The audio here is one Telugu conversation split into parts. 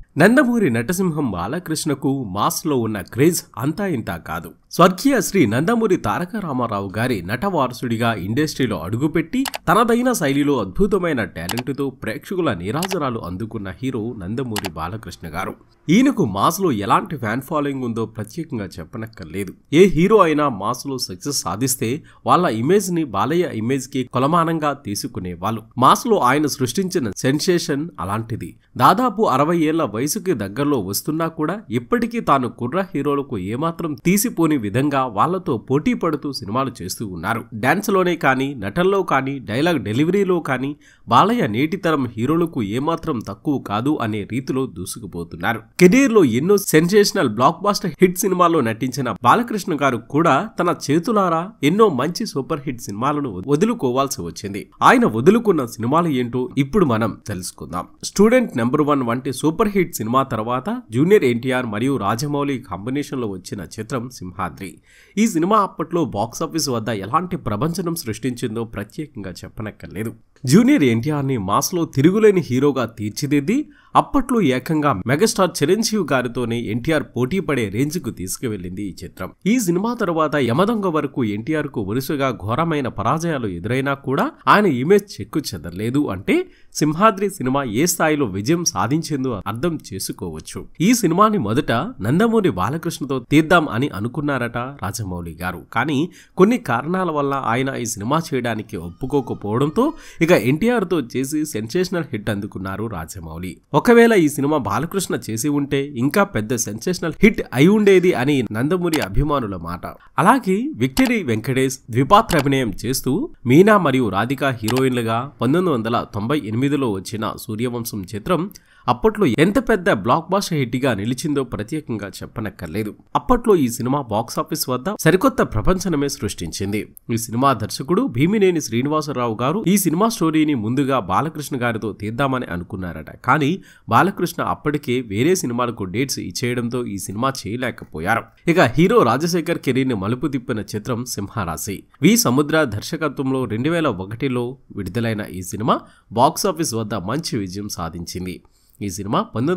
నందమూరి నటసింహం బాలకృష్ణకు మాస్లో ఉన్న క్రేజ్ అంతా ఇంతా కాదు. స్వర్గీయ శ్రీ నందమూరి తారక రామారావు గారి నట వారసుడిగా ఇండస్ట్రీలో అడుగుపెట్టి తనదైన శైలిలో అద్భుతమైన టాలెంట్తో ప్రేక్షకుల నీరాజనాలు అందుకున్న హీరో నందమూరి బాలకృష్ణ గారు. ఈయనకు మాస్లో ఎలాంటి ఫ్యాన్ ఫాలోయింగ్ ఉందో ప్రత్యేకంగా చెప్పనక్కర్లేదు. ఏ హీరో అయినా మాస్లో సక్సెస్ సాధిస్తే వాళ్ళ ఇమేజ్ ని బాలయ్య ఇమేజ్ కి కొలమానంగా తీసుకునేవాళ్ళు. మాస్లో ఆయన సృష్టించిన సెన్సేషన్ అలాంటిది. దాదాపు 60 ఏళ్ల వయసుకి దగ్గరలో వస్తున్నా కూడా ఇప్పటికీ తాను కుర్ర హీరోలకు ఏమాత్రం తీసిపోని విధంగా వాళ్లతో పోటీ పడుతూ సినిమాలు చేస్తూ ఉన్నారు. డాన్స్ లోనే కానీ, నటనలో కానీ, డైలాగ్ డెలివరీలో కానీ బాలయ్య నేటి తరం హీరోలకు ఏమాత్రం తక్కువ కాదు అనే రీతిలో దూసుకుపోతున్నారు. కెరీర్ లో ఎన్నో సెన్సేషనల్ బ్లాక్ బాస్టర్ హిట్ సినిమాల్లో నటించిన బాలకృష్ణ గారు కూడా తన చేతులారా ఎన్నో మంచి సూపర్ హిట్ సినిమాలను వదులుకోవాల్సి వచ్చింది. ఆయన వదులుకున్న సినిమాలు ఏంటో ఇప్పుడు మనం తెలుసుకుందాం. స్టూడెంట్ నెంబర్ 1 వంటి సూపర్ హిట్ సినిమా తర్వాత జూనియర్ ఎన్టీఆర్ మరియు రాజమౌళి కాంబినేషన్ లో వచ్చిన చిత్రం సింహాద్రి. ఈ సినిమా అప్పట్లో బాక్సాఫీస్ వద్ద ఎలాంటి ప్రభంజనం సృష్టించిందో ప్రత్యేకంగా చెప్పనక్కర్లేదు. జూనియర్ ఎన్టీఆర్ ని మాస్లో తిరుగులేని హీరోగా తీర్చిదిద్ది అప్పట్లో ఏకంగా మెగాస్టార్ చిరంజీవి గారితోనే ఎన్టీఆర్ పోటీ పడే రేంజ్ కు తీసుకువెళ్లింది ఈ చిత్రం. ఈ సినిమా తర్వాత యమదొంగ వరకు ఎన్టీఆర్ కు వరుసగా ఘోరమైన పరాజయాలు ఎదురైనా కూడా ఆయన ఇమేజ్ చెక్కు చెదరలేదు అంటే సింహాద్రి సినిమా ఏ స్థాయిలో విజయం సాధించిందో అర్థం చేసుకోవచ్చు. ఈ సినిమాని మొదట నందమూరి బాలకృష్ణతో తీద్దాం అని అనుకున్నారట రాజమౌళి గారు. కానీ కొన్ని కారణాల వల్ల ఆయన ఈ సినిమా చేయడానికి ఒప్పుకోకపోవడంతో ఇక ఎన్టీఆర్ తో చేసి సెన్సేషనల్ హిట్ అందుకున్నారు రాజమౌళి. ఒకవేళ ఈ సినిమా బాలకృష్ణ చేసి ఉంటే ఇంకా పెద్ద సెన్సేషనల్ హిట్ అయి ఉండేది అని నందమూరి అభిమానుల మాట. అలాగే విక్టరీ వెంకటేష్ ద్విపాత్ర అభినయం చేస్తూ మీనా మరియు రాధిక హీరోయిన్లుగా 1998లో వచ్చిన సూర్యవంశం చిత్రం అప్పట్లో ఎంత పెద్ద బ్లాక్ బాస్టర్ హిట్ గా నిలిచిందో ప్రత్యేకంగా చెప్పనక్కర్లేదు. అప్పట్లో ఈ సినిమా బాక్సాఫీస్ వద్ద సరికొత్త ప్రపంచనమే సృష్టించింది. ఈ సినిమా దర్శకుడు భీమినేని శ్రీనివాసరావు గారు ఈ సినిమా స్టోరీని ముందుగా బాలకృష్ణ గారితో తీద్దామని అనుకున్నారట. కానీ బాలకృష్ణ అప్పటికే వేరే సినిమాలకు డేట్స్ ఇచ్చేయడంతో ఈ సినిమా చేయలేకపోయారు. ఇక హీరో రాజశేఖర్ కెరీర్ ని మలుపు తిప్పిన చిత్రం సింహరాశి. వి సముద్ర దర్శకత్వంలో 2001లో విడుదలైన ఈ సినిమా బాక్సాఫీస్ వద్ద మంచి విజయం సాధించింది. ఈ సినిమా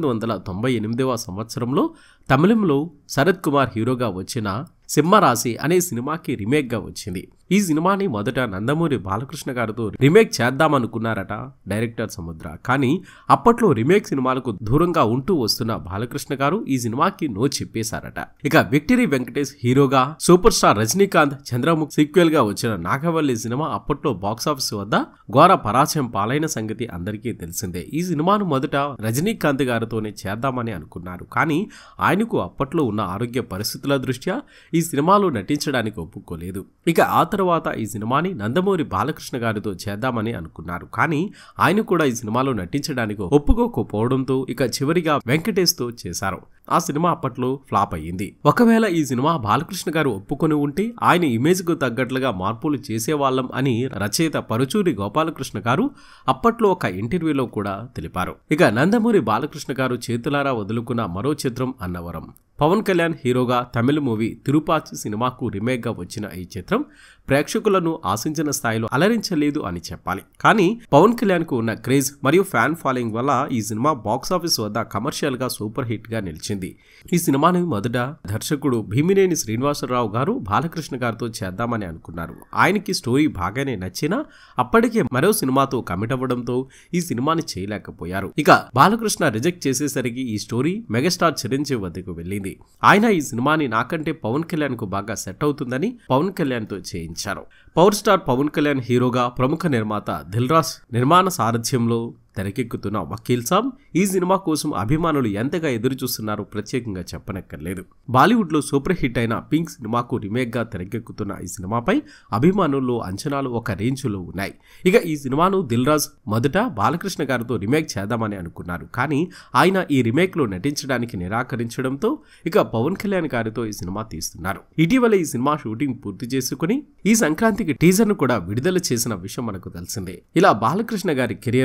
1998వ సంవత్సరంలో తమిళంలో శరత్ కుమార్ హీరోగా వచ్చిన సింహరాశి అనే సినిమాకి రీమేక్ గా వచ్చింది. ఈ సినిమాని మొదట నందమూరి బాలకృష్ణ గారితో రీమేక్ చేద్దామనుకున్నారట డైరెక్టర్ సముద్ర. కానీ అప్పట్లో రీమేక్ సినిమాలకు దూరంగా ఉంటూ వస్తున్న బాలకృష్ణ గారు ఈ సినిమాకి నో చెప్పేశారట. ఇక విక్టరీ వెంకటేష్ హీరోగా super star Rajinikanth Chandramukhi sequel గా వచ్చిన నాగవల్లి సినిమా అప్పట్లో బాక్సాఫీస్ వద్ద ఘోర పరాజయం పాలైన సంగతి అందరికీ తెలిసిందే. ఈ సినిమాను మొదట రజనీకాంత్ గారితోనే చేద్దామని అనుకున్నారు. కానీ ఆయనకు అప్పట్లో ఉన్న ఆరోగ్య పరిస్థితుల దృష్ట్యా ఈ సినిమాలో నటించడానికి ఒప్పుకోలేదు. ఇక ఆ తర్వాత ఈ సినిమాని నందమూరి బాలకృష్ణ గారితో చేద్దామని అనుకున్నారు. కానీ ఆయన కూడా ఈ సినిమాలో నటించడానికి ఒప్పుకోకపోవడంతో ఇక చివరిగా వెంకటేష్ తో చేశారు. ఆ సినిమా అప్పట్లో ఫ్లాప్ అయ్యింది. ఒకవేళ ఈ సినిమా బాలకృష్ణ గారు ఒప్పుకొని ఉంటే ఆయన ఇమేజ్ కు తగ్గట్లుగా మార్పులు చేసేవాళ్ళం అని రచయిత పరుచూరి గోపాలకృష్ణ గారు అప్పట్లో ఒక ఇంటర్వ్యూలో కూడా తెలిపారు. ఇక నందమూరి బాలకృష్ణ గారు చేతులారా వదులుకున్న మరో చిత్రం అన్నవరం. పవన్ కళ్యాణ్ హీరోగా తమిళ మూవీ తిరుపాచి సినిమాకు రీమేక్ గా వచ్చిన ఈ చిత్రం ప్రేక్షకులను ఆశించిన స్థాయిలో అలరించలేదు అని చెప్పాలి. కానీ పవన్ కళ్యాణ్ కు ఉన్న క్రేజ్ మరియు ఫ్యాన్ ఫాలోయింగ్ వల్ల ఈ సినిమా బాక్సాఫీస్ వద్ద కమర్షియల్ గా సూపర్ హిట్ గా నిలిచింది. ఈ సినిమాని మొదట దర్శకుడు భీమినేని శ్రీనివాసరావు గారు బాలకృష్ణ గారితో చేద్దామని అనుకున్నారు. ఆయనకి స్టోరీ బాగానే నచ్చినా అప్పటికే మరో సినిమాతో కమిట్ అవ్వడంతో ఈ సినిమాని చేయలేకపోయారు. ఇక బాలకృష్ణ రిజెక్ట్ చేసేసరికి ఈ స్టోరీ మెగాస్టార్ చిరంజీవి వద్దకు వెళ్ళింది. ఆయన ఈ సినిమాని నాకంటే పవన్ కళ్యాణ్ కు బాగా సెట్ అవుతుందని పవన్ కళ్యాణ్ తో చేయించారు. పవర్ స్టార్ పవన్ కళ్యాణ్ హీరోగా ప్రముఖ నిర్మాత దిల్ రాజు నిర్మాణ సారథ్యంలో తెరకెక్కుతున్న వకీల్ సాబ్ ఈ సినిమా కోసం అభిమానులు ఎంతగా ఎదురు చూస్తున్నారో ప్రత్యేకంగా చెప్పనక్కర్లేదు. బాలీవుడ్ లో సూపర్ హిట్ అయిన పింక్ సినిమాకు రీమేక్ గా తెరకెక్కుతున్న ఈ సినిమాపై అభిమానుల్లో అంచనాలు ఒక రేంజ్ లో ఉన్నాయి. ఇక ఈ సినిమాను దిల్ రాజు మొదట బాలకృష్ణ గారితో రీమేక్ చేద్దామని అనుకున్నారు. కానీ ఆయన ఈ రీమేక్ లో నటించడానికి నిరాకరించడంతో ఇక పవన్ కళ్యాణ్ గారితో ఈ సినిమా తీస్తున్నారు. ఇటీవల ఈ సినిమా షూటింగ్ పూర్తి చేసుకుని ఈ సంక్రాంతికి టీజర్ ను కూడా విడుదల చేసిన విషయం మనకు తెలిసిందే. ఇలా బాలకృష్ణ గారి కెరియర్ లో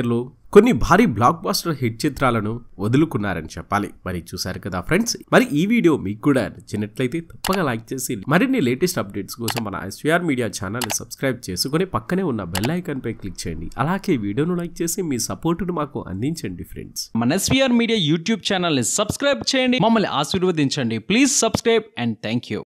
కొన్ని భారీ బ్లాక్ బాస్టర్ హిట్ చిత్రాలను వదులుకున్నారని చెప్పాలి. మరి చూసారు కదా ఫ్రెండ్స్, మరి ఈ వీడియో మీకు కూడా నచ్చినట్లయితే తప్పక లైక్ చేసి మరిన్ని లేటెస్ట్ అప్డేట్స్ కోసం మన SVR మీడియా ఛానల్ ని సబ్స్క్రైబ్ చేసుకుని పక్కనే ఉన్న బెల్ ఐకాన్ పై క్లిక్ చేయండి. అలాగే వీడియోను లైక్ చేసి మీ సపోర్టును మాకు అందించండి ఫ్రెండ్స్. మన SVR మీడియా యూట్యూబ్ ఛానల్ ని సబ్స్క్రైబ్ చేయండి, మమ్మల్ని ఆశీర్వదించండి. Please subscribe and thank you.